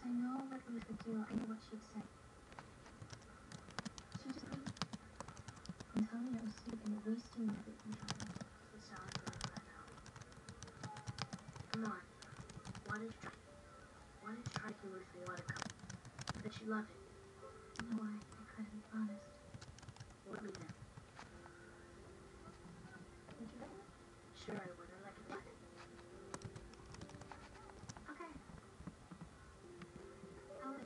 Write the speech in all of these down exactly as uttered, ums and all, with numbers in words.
I know what was the deal. I know what she'd say. She just made Antonio stupid and wasting everything. It sounds like right now. Come on. Why did you try? Why did you try to move for water cup? That you love it. No, I, I couldn't, honest. What me then? Would you let me? Sure I would. I like it. Okay. I'll let it.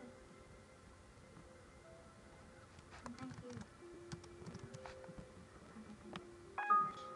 And thank you. Everything. Permission.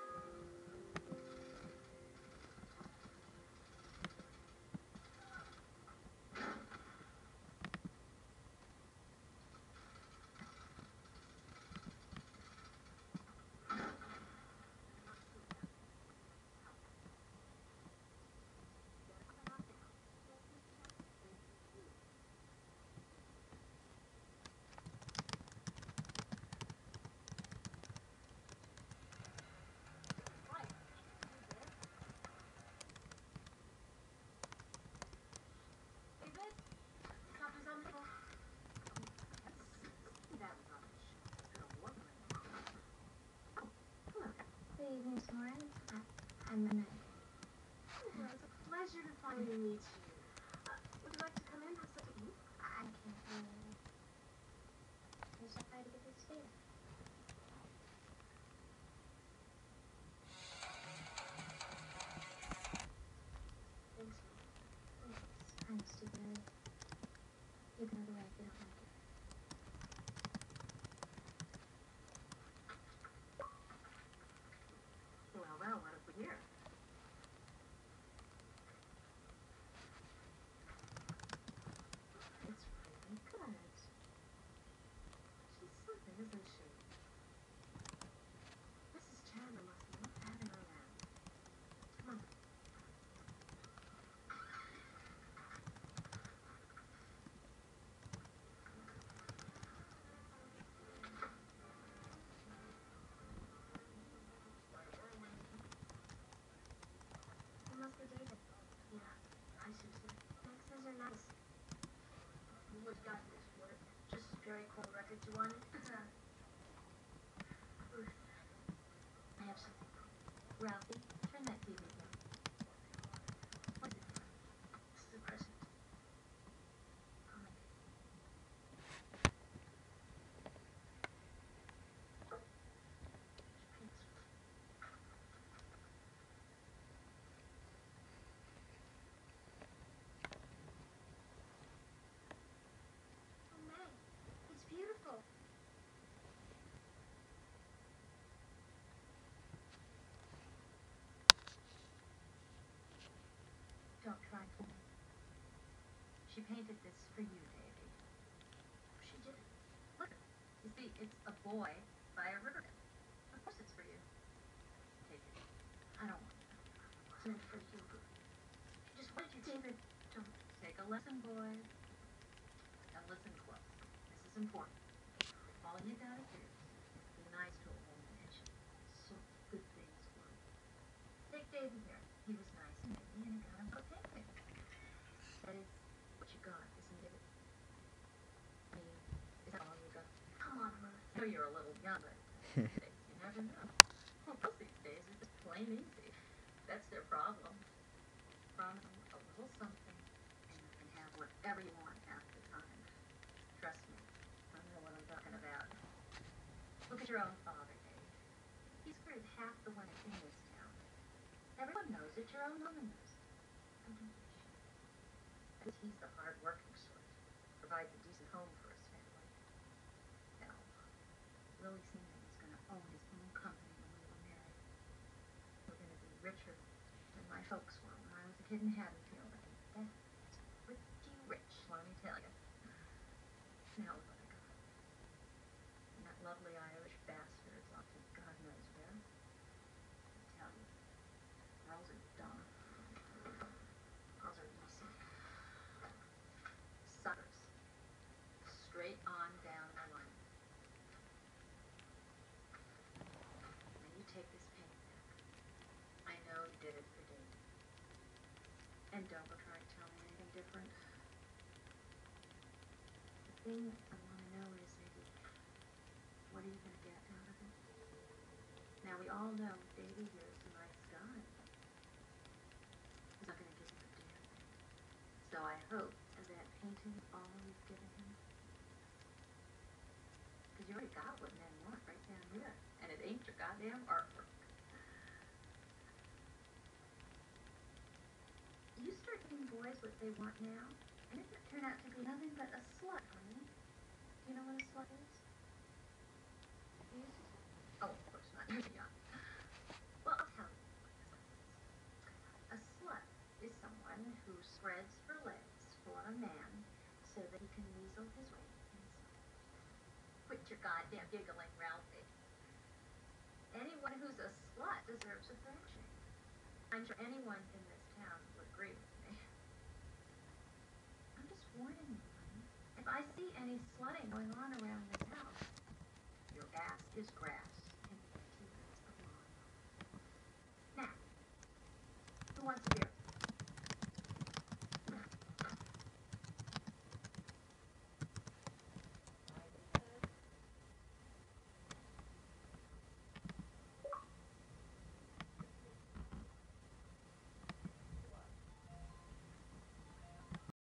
Good evening, Soren. I'm Annette. Hello, it's a pleasure to finally meet you. Uh, would you like to come in? Have something to eat? I can't really. There's a fight to get this data. Thanks. It's kind of stupid. You can other way if you don't like it. Well, well, what have we here? It's really good. She's something, isn't she? Missus Chandler must love having her around. Come on. You must be David. Yeah, hi, Susan. Thanks, those are nice. What you got this for? Just very cool record you wanted? Ruth, I have something for you. Ralphie, turn that T V down. What is it for? This is a present. I'll make it. Paints. Oh, Meg, it's beautiful. Don't try for me. She painted this for you, Davy. She did it. Look, you see, it's a boy by a river. Of course it's for you. Take it. I don't want it. It wasn't for you. She just wanted you to. David, don't. Take a lesson, boy. And listen close. This is important. All you gotta do is be nice to a whole nation. So good things will. Take Davy here. He was nice and maybe and he got him a painting. That is what you got, isn't it? I mean, is that all you got? Come on, Ruth. I know you're a little young, but these days you never know. Well, most these days are just plain easy. That's their problem. Promise them a little something, and you can have whatever you want half the time. Trust me, I know what I'm talking about. Look at your own father, Dave. He screwed half the women in this town. Everyone knows it. Your own woman knows it. And don't be ashamed. Because he's the hard-working sort. Provides a decent home for his family. Hell, Willie Seaman was going to own his own company when we were married. We're going to be richer than my folks were when I was a kid in Haddonfield. And that's pretty rich, let me tell you. Now look what I got. And that lovely Irish bastard is off to God knows where. I tell you, girls are dumb. Girls are easy. Suckers. Straight on down the line. Now you take this paint back. I know you did it for David. And don't try to tell me anything different. thing I want to know is maybe, what are you going to get out of it? Now, we all know Davy here is a nice guy. He's not going to give you a damn thing. So I hope that painting is all you've given him. Because you already got what men want right down here. And it ain't your goddamn artwork. You start giving boys what they want now, and it could turn out to be nothing but a slut, honey. Do you know what a slut is? Yes? Oh, of course not. You're young. Well, I'll tell you what a slut is. A slut is someone who spreads her legs for a man so that he can weasel his way inside. Quit your goddamn giggling, Ralphie. Anyone who's a slut deserves a thrashing. I'm sure anyone in this town would agree with me. I'm just warning you, honey. If I see any slutting going on around this house, your ass is grabbed.